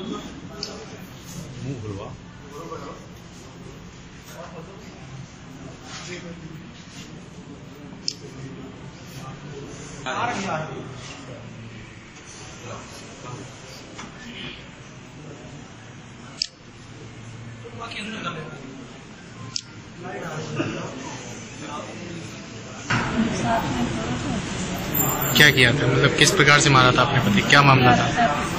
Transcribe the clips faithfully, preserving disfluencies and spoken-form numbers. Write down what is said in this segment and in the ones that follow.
मुंह खुलवा क्या किया था, मतलब किस प्रकार से मारा था आपने पति, क्या मामला था?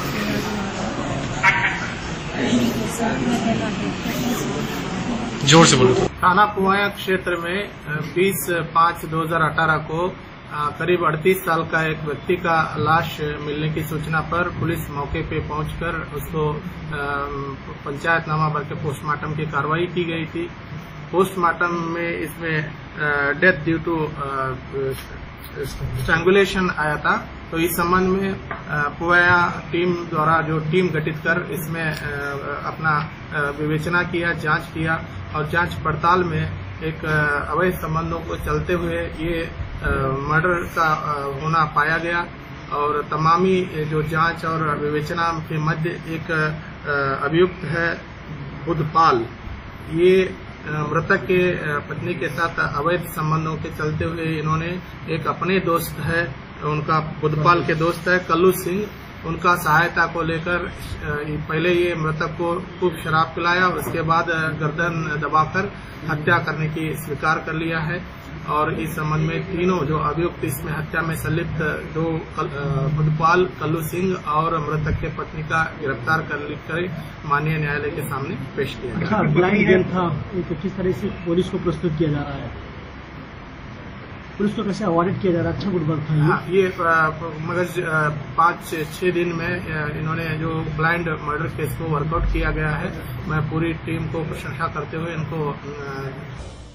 जोर से बोलो। थाना पुवाया क्षेत्र में बीस पाँच दो हजार अठारह को करीब अड़तीस साल का एक व्यक्ति का लाश मिलने की सूचना पर पुलिस मौके पे पहुंचकर उसको पंचायतनामा भर के पोस्टमार्टम की कार्रवाई की गई थी। पोस्टमार्टम में इसमें डेथ ड्यू टू स्ट्रैंगुलेशन आया था। तो इस संबंध में पुवाया टीम द्वारा जो टीम गठित कर इसमें अपना विवेचना किया, जांच किया और जांच पड़ताल में एक अवैध संबंधों को चलते हुए ये मर्डर का होना पाया गया। और तमामी जो जांच और विवेचना के मध्य एक अभियुक्त है बुधपाल, ये मृतक के पत्नी के साथ अवैध संबंधों के चलते हुए इन्होंने एक अपने दोस्त है, उनका बुधपाल के दोस्त है कल्लू सिंह, उनका सहायता को लेकर पहले ये मृतक को खूब शराब पिलाया, उसके बाद गर्दन दबाकर हत्या करने की स्वीकार कर लिया है। और इस संबंध में तीनों जो अभियुक्त इसमें हत्या में संलिप्त दो बुधपाल, कल्लू सिंह और मृतक के पत्नी का गिरफ्तार कर माननीय न्यायालय के सामने पेश किया। ब्लाइंड जेल था, किस तरह से पुलिस को प्रस्तुत किया जा रहा है, पुलिस को कैसे अवॉर्डेड किया जा रहा है? अच्छा गुडवर्क था ये। ये मगर पाँच छह दिन में इन्होंने जो ब्लाइंड मर्डर केस को वर्कआउट किया गया है, मैं पूरी टीम को प्रशंसा करते हुए इनको